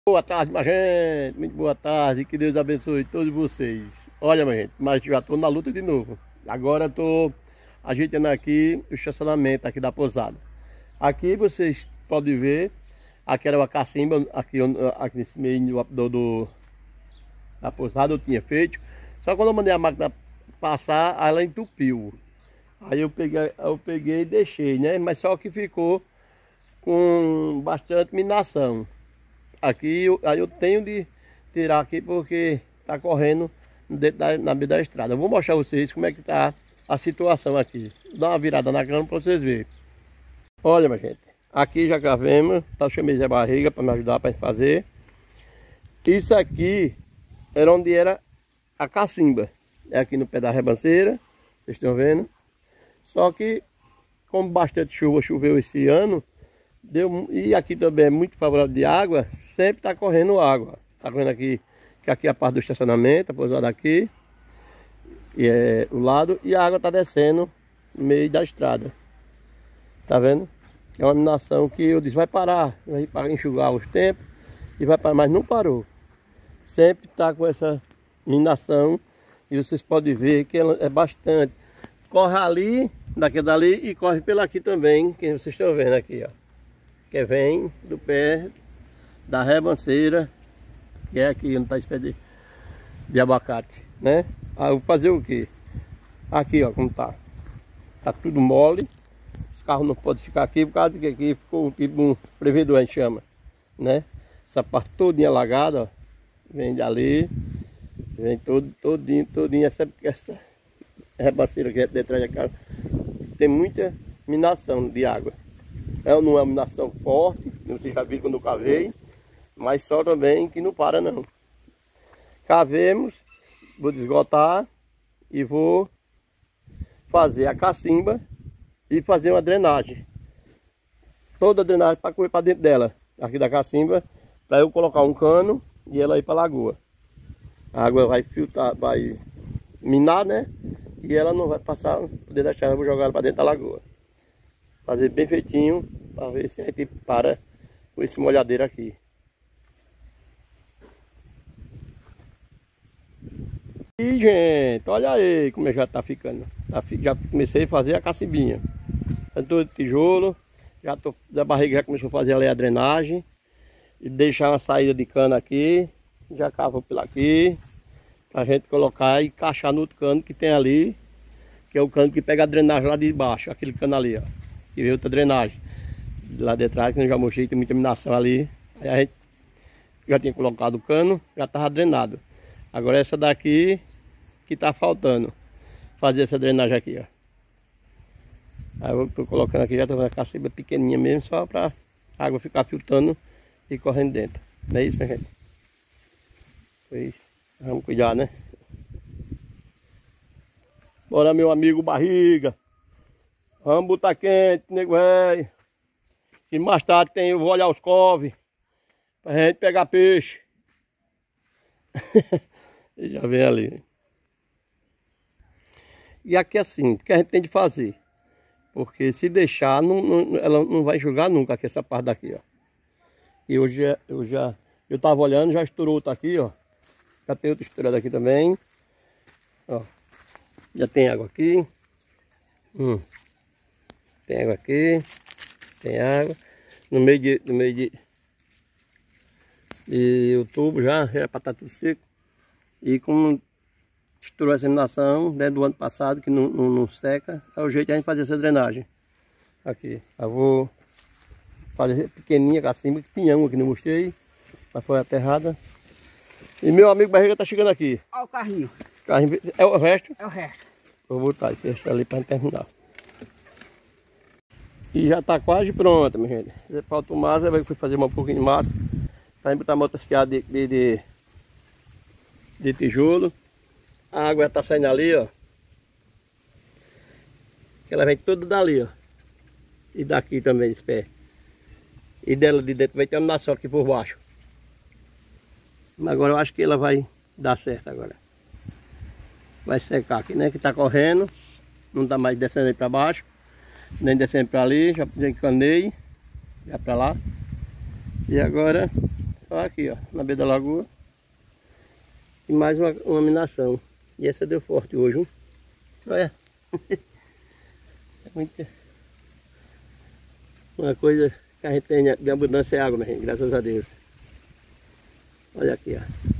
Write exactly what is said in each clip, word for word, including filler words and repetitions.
Boa tarde, minha gente, muito boa tarde, que Deus abençoe todos vocês. Olha, minha gente, mas já estou na luta de novo. Agora estou ajeitando aqui o estacionamento aqui da pousada. Aqui vocês podem ver, aqui era uma cacimba, aqui, aqui nesse meio do, do, da pousada eu tinha feito. Só quando eu mandei a máquina passar, ela entupiu. Aí eu peguei, eu peguei e deixei, né? Mas só que ficou com bastante minação. Aqui eu, aí eu tenho de tirar aqui porque está correndo dentro da, na beira da estrada. Eu vou mostrar a vocês como é que está a situação aqui. Vou dar uma virada na câmera para vocês verem. Olha, minha gente, aqui já cavemos, tá, chamei a barriga para me ajudar para fazer. Isso aqui era onde era a cacimba. É aqui no pé da rebanceira, vocês estão vendo. Só que, como bastante chuva choveu esse ano, deu, e aqui também é muito favorável de água, sempre está correndo água. Está correndo aqui, que aqui é a parte do estacionamento, a pousada aqui, e é o lado, e a água está descendo no meio da estrada. Tá vendo? É uma minação que eu disse, vai parar, vai enxugar os tempos, e vai parar, mas não parou. Sempre está com essa minação, e vocês podem ver que ela é bastante. Corre ali, daqui dali, e corre pela aqui também, que vocês estão vendo aqui, ó. Que vem do pé da rebanceira, que é aqui onde está esse pé de, de abacate, né? Aí eu vou fazer o que? Aqui, ó, como tá. Tá tudo mole. Os carros não podem ficar aqui, por causa que aqui ficou tipo um prevedor, a gente chama, né? Essa parte todinha alagada, ó, vem dali, vem todo, todinho, todinho, essa, essa rebanceira que é detrás da casa, tem muita minação de água. É, não é uma minação forte, vocês já viram quando eu cavei, mas só também que não para não. Cavemos, vou desgotar e vou fazer a cacimba e fazer uma drenagem. Toda a drenagem para correr para dentro dela, aqui da cacimba, para eu colocar um cano e ela ir para a lagoa. A água vai filtrar, vai minar, né? E ela não vai passar por dentro da chave, eu vou jogar ela para dentro da lagoa. Fazer bem feitinho, para ver se a gente para com esse molhadeiro aqui. E gente, olha aí como já está ficando. Já comecei a fazer a cacimbinha. Tanto de tijolo, já tô, da barriga já começou a fazer ali a drenagem. E deixar uma saída de cano aqui. Já cavo pela aqui. Pra gente colocar e encaixar no outro cano que tem ali. Que é o cano que pega a drenagem lá de baixo, aquele cano ali, ó. E veio outra drenagem lá de trás, que eu já mostrei, tem muita minação ali. Aí a gente já tinha colocado o cano, já estava drenado. Agora essa daqui que está faltando, fazer essa drenagem aqui, ó. Aí eu estou colocando aqui, já estou fazendo a cacimba pequenininha mesmo, só para a água ficar filtrando e correndo dentro. Não é isso, minha gente? Pois, vamos cuidar, né? Bora, meu amigo barriga. Vamos botar quente, nego velho. E mais tarde tem, eu vou olhar os cove pra gente pegar peixe. E já vem ali. E aqui assim, o que a gente tem de fazer? Porque se deixar, não, não, ela não vai jogar nunca aqui, essa parte daqui, ó. E hoje eu já, eu tava olhando, já estourou outra aqui, ó. Já tem outra estourada aqui também. Ó. Já tem água aqui. Hum. Tem água aqui, tem água, no meio de, no meio de, de outubro já, já para estar tudo seco. E como estourou essa minação, né, do ano passado, que não, não, não seca, é o jeito de a gente fazer essa drenagem. Aqui, eu vou fazer pequenininha, cacimba, que pinhão aqui, não mostrei, mas foi aterrada. E meu amigo barriga tá chegando aqui. Olha o carrinho. Carrinho. É o resto? É o resto. Vou botar esse resto ali para gente terminar. E já está quase pronta, minha gente. Você falta massa, vai fazer um pouquinho de massa. Para botar uma outra fiada de, de, de, de tijolo. A água está saindo ali, ó. Ela vem toda dali, ó. E daqui também, desse pé. E dela de dentro vai ter uma minação aqui por baixo. Mas agora eu acho que ela vai dar certo agora. Vai secar aqui, né? Que está correndo. Não está mais descendo aí para baixo. Nem descendo para ali, já encanei, já para lá. E agora Olha aqui, ó, na beira da lagoa. E mais uma, uma minação. E essa deu forte hoje, hein? Olha. É muito... Uma coisa que a gente tem de abundância é água, minha gente, graças a Deus. Olha aqui, ó.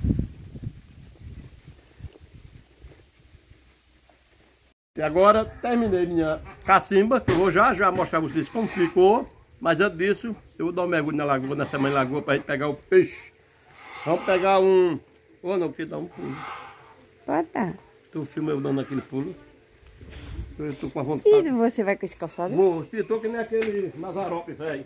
E agora terminei minha cacimba, que eu vou já já mostrar pra vocês como ficou. Mas antes disso, eu vou dar um mergulho na lagoa, nessa mãe lagoa, pra gente pegar o peixe. Vamos pegar um... Ou não, porque dá um pulo. Pode dar. Tu filma eu dando aquele pulo. Eu tô com a vontade. E você vai com esse calçado? Vou, estou que nem aquele Mazarope, velho.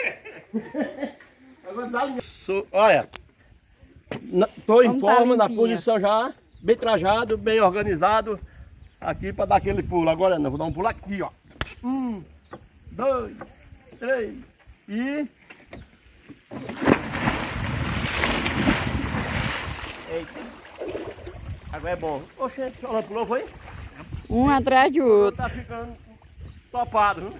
So, olha, estou em forma, na posição já, bem trajado, bem organizado. Aqui para dar aquele pulo. Agora não, vou dar um pulo aqui, ó. Um, dois, três e... Eita. Agora é bom. Oxe, só não pulou, foi? Um atrás do outro. Tá ficando topado, viu?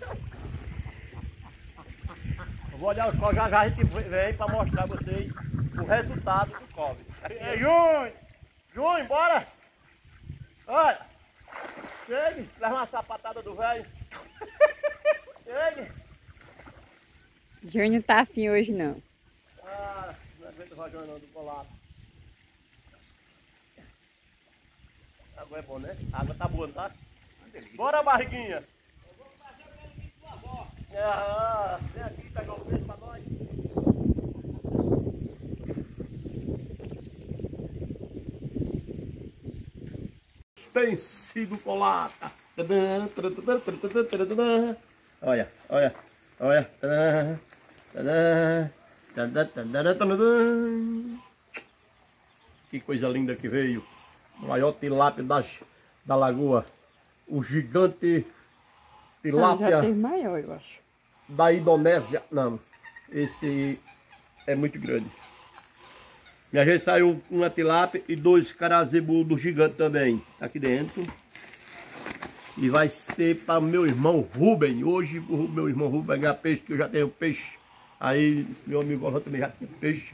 Eu vou olhar os cobres, já já a gente vem para mostrar a vocês o resultado do cobre. Ei, Júnior! Júnior, bora! Olha! Chegue! Leva uma sapatada do velho! Chegue! Júnior tá afim hoje não. Ah, não aguento o rojão não, do colado. A água é boa, né? A água tá boa, não tá? Bora, barriguinha! Ah, vem aqui pegar o peixe pra nós. Tem sido colata. Olha, olha, olha. Que coisa linda que veio. O maior tilápia das, da lagoa. O gigante tilápia. Já tem maior, eu acho. Da Indonésia. Não, esse é muito grande. Minha gente, saiu uma tilápia e dois carazebu do gigante também. Tá aqui dentro. E vai ser para meu irmão Rubem. Hoje o meu irmão Rubem vai ganhar peixe, que eu já tenho peixe. Aí meu amigo Orlando também já tem peixe.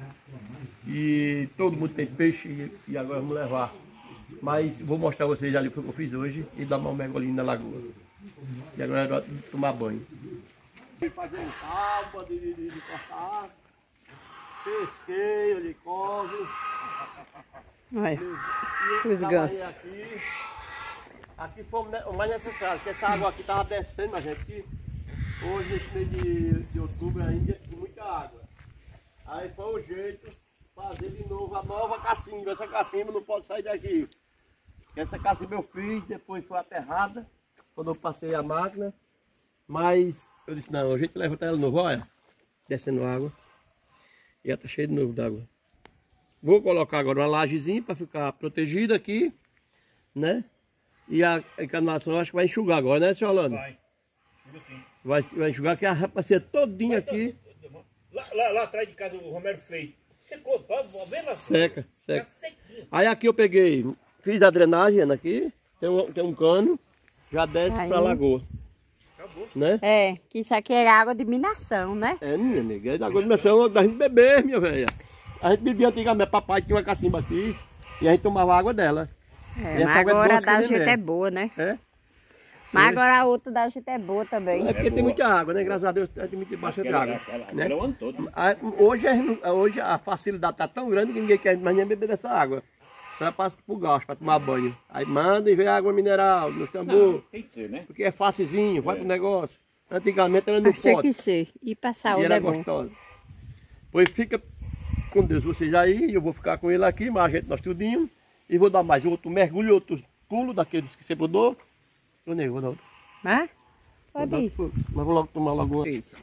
E todo mundo tem peixe e, e agora vamos levar. Mas vou mostrar a vocês ali o que eu fiz hoje e dar uma mergulhinha na lagoa. E agora é hora de tomar banho. Fazer um tábua de, de, de, de cortar. Pesqueio de couve. Olha, os gansos. Aqui, aqui foi o mais necessário, porque essa água aqui estava descendo, a gente. Aqui, hoje, nesse mês de, de outubro ainda, tem muita água. Aí foi o jeito de fazer de novo a nova cacimba. Essa cacimba não pode sair daqui. Essa cacimba eu fiz, depois foi aterrada, quando eu passei a máquina. Mas eu disse, não, a gente levanta ela de novo, olha, descendo água. E já tá cheio de novo d'água. Vou colocar agora uma lajezinha para ficar protegida aqui, né? E a encanação eu acho que vai enxugar agora, né, senhor Orlando? Vai. Vai, vai enxugar, que a rapaziada todinha aqui. Lá, lá, lá atrás de casa o Romero fez. Secou, pode ver lá. Seca, seca. Aí aqui eu peguei, fiz a drenagem aqui, tem um, tem um cano, já desce para a lagoa. Acabou. Né? É, que isso aqui é água de minação, né? É, minha amiga, é da água de minação da gente beber, minha velha. A gente bebia antigamente, papai tinha uma cacimba aqui e a gente tomava água dela. É, mas agora a da gente é boa, né? É? Mas é. agora a outra da gente é boa também. É porque é tem muita água, né? Graças a Deus tem muita bastante Aquela, água. aquela, né? aquela o ano todo. Hoje, hoje a facilidade está tão grande que ninguém quer mais nem beber dessa água. Só passa pro gasto para tomar banho. Aí manda e vem água mineral nos tambor. Tem que ser, né? Porque é facilzinho, vai é. pro negócio. Antigamente era no pote. Tinha pote. que ser. E passar o E era é gostosa. Pois fica com Deus vocês aí, eu vou ficar com ele aqui, mas a gente nós tudinho. E vou dar mais outro mergulho, outro pulo daqueles que sempre dou. Eu nem vou dar outro. Mas pode ir. Mas vou logo tomar logo uma. Isso.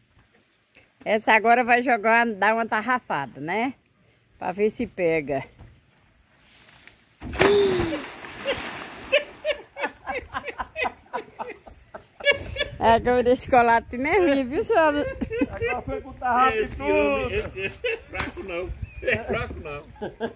Essa agora vai jogar, dar uma tarrafada, né? Pra ver se pega. É a cama desse colado nervinho, viu, senhora? Agora foi com tarrafa e tudo. Esse, esse é fraco não. É fraco não.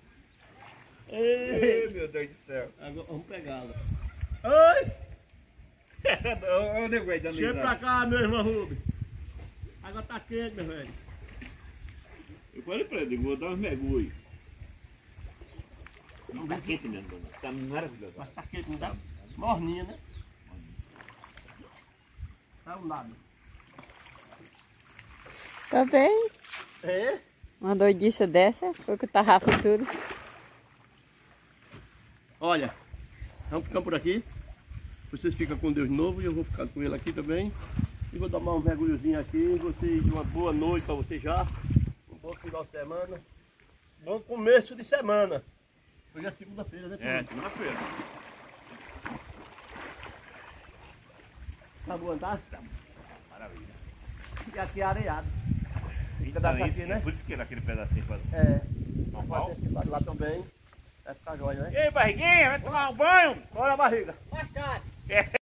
Ei, meu Deus do céu. Agora vamos pegá-la. Oi! Olha o negócio da Chega pra cá, meu irmão Rubem. A água tá quente, meu velho. Eu falei pra ele, vou dar uns mergulhos. Não tá quente mesmo, dona. Tá maravilhoso. Mas tá quente, não dá? Morninha, né? Tá um nada. Tá bem? É? Uma doidice dessa, foi com o tarrafo e tudo. Olha, vamos ficar por aqui. Vocês ficam com Deus de novo e eu vou ficar com ele aqui também. E vou dar um mergulhozinho aqui. Vocês, uma boa noite para vocês já. Um bom final de semana. Bom começo de semana. Hoje é segunda-feira, né? É, segunda-feira. Tá bom, tá? Tá bom. Maravilha. E aqui é areado. Ainda dá dá pra isso, aqui, né? Por isso que era aquele pedacinho pra... É. Normal. Vamos fazer esse lado lá também. Vai ficar jóia, né? Ei, barriguinha, vai tomar um banho? Bora, barriga. Mais tarde.